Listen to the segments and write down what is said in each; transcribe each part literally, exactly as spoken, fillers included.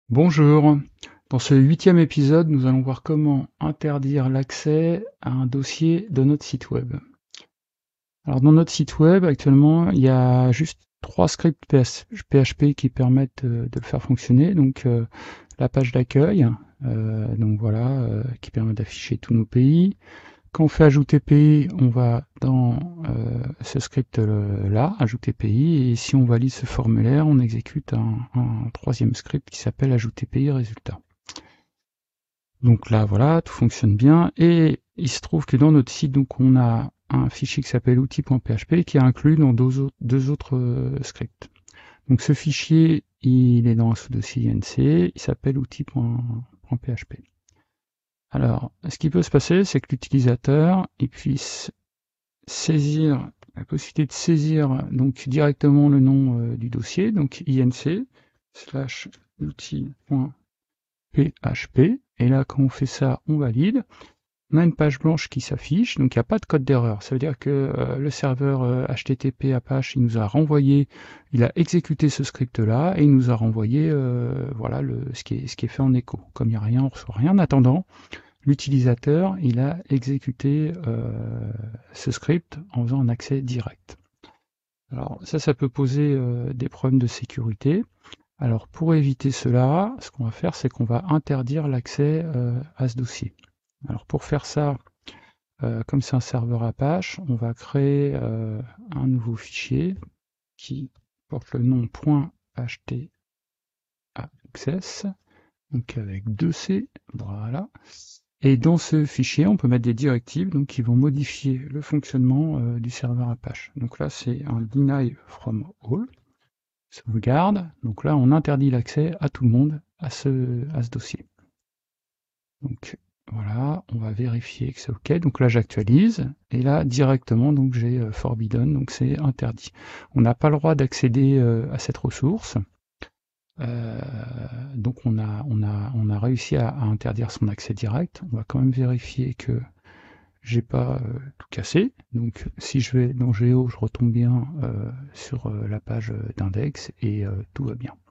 Bonjour, dans ce huitième épisode, nous allons voir comment interdire l'accès à un dossier de notre site web. Alors dans notre site web, actuellement, il y a juste trois scripts P H P qui permettent euh, de le faire fonctionner. Donc euh, la page d'accueil, euh, donc voilà, euh, qui permet d'afficher tous nos pays. Quand on fait ajouter pays, on va dans euh, ce script-là, ajouter pays, et si on valide ce formulaire, on exécute un, un troisième script qui s'appelle ajouter pays résultat. Donc là, voilà, tout fonctionne bien, et il se trouve que dans notre site, donc on a un fichier qui s'appelle outils.php qui est inclus dans deux autres, deux autres euh, scripts. Donc ce fichier, il est dans un sous-dossier I N C, il s'appelle outils.php. Alors, ce qui peut se passer, c'est que l'utilisateur il puisse saisir la possibilité de saisir donc directement le nom euh, du dossier, donc inc slash outil.php, et là quand on fait ça, on valide. On a une page blanche qui s'affiche, donc il n'y a pas de code d'erreur. Ça veut dire que euh, le serveur euh, H T T P Apache, il nous a renvoyé, il a exécuté ce script-là, et il nous a renvoyé euh, voilà le, ce, qui est, ce qui est fait en écho. Comme il n'y a rien, on ne reçoit rien. En attendant, l'utilisateur, il a exécuté euh, ce script en faisant un accès direct. Alors ça, ça peut poser euh, des problèmes de sécurité. Alors pour éviter cela, ce qu'on va faire, c'est qu'on va interdire l'accès euh, à ce dossier. Alors pour faire ça, euh, comme c'est un serveur Apache, on va créer euh, un nouveau fichier qui porte le nom .htaccess, donc avec deux C, voilà. Et dans ce fichier, on peut mettre des directives donc, qui vont modifier le fonctionnement euh, du serveur Apache. Donc là, c'est un deny from all, sauvegarde. Donc là, on interdit l'accès à tout le monde à ce, à ce dossier. Donc voilà, on va vérifier que c'est OK. Donc là, j'actualise. Et là, directement, donc j'ai euh, forbidden, donc c'est interdit. On n'a pas le droit d'accéder euh, à cette ressource. Euh, donc on a, on, a, on a réussi à, à interdire son accès direct. On va quand même vérifier que j'ai pas euh, tout cassé. Donc si je vais dans Géo, je retombe bien euh, sur euh, la page d'index et euh, tout va bien.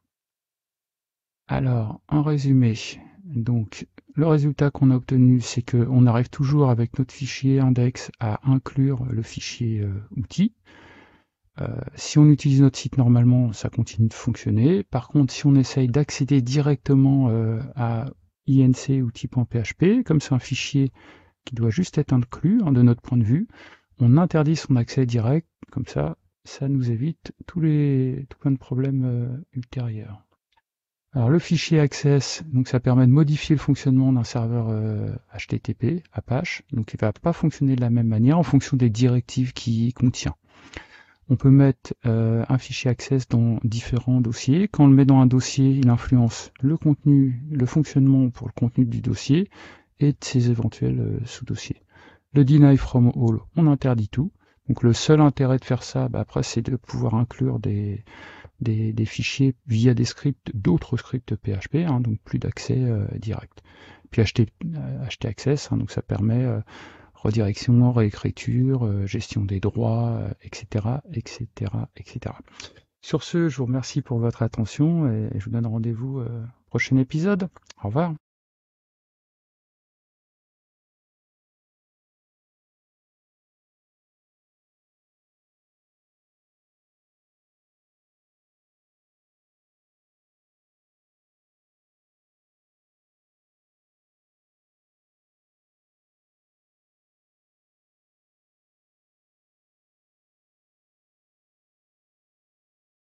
Alors, en résumé, donc le résultat qu'on a obtenu, c'est qu'on arrive toujours avec notre fichier index à inclure le fichier euh, outil. Euh, si on utilise notre site normalement, ça continue de fonctionner. Par contre, si on essaye d'accéder directement euh, à inc outil.php, comme c'est un fichier qui doit juste être inclus, hein, de notre point de vue, on interdit son accès direct, comme ça, ça nous évite tous les tout plein de problèmes euh, ultérieurs. Alors le fichier access, donc ça permet de modifier le fonctionnement d'un serveur euh, H T T P, Apache, donc il ne va pas fonctionner de la même manière en fonction des directives qu'il contient. On peut mettre euh, un fichier access dans différents dossiers. Quand on le met dans un dossier, il influence le contenu, le fonctionnement pour le contenu du dossier et de ses éventuels euh, sous-dossiers. Le deny from all, on interdit tout. Donc le seul intérêt de faire ça, bah, après, c'est de pouvoir inclure des, des, des fichiers via des scripts, d'autres scripts P H P, hein, donc plus d'accès euh, direct. Puis acheter, euh, acheter access, hein, donc ça permet euh, redirection, réécriture, euh, gestion des droits, euh, et cetera, et cetera, et cetera. Sur ce, je vous remercie pour votre attention et je vous donne rendez-vous euh, au prochain épisode. Au revoir.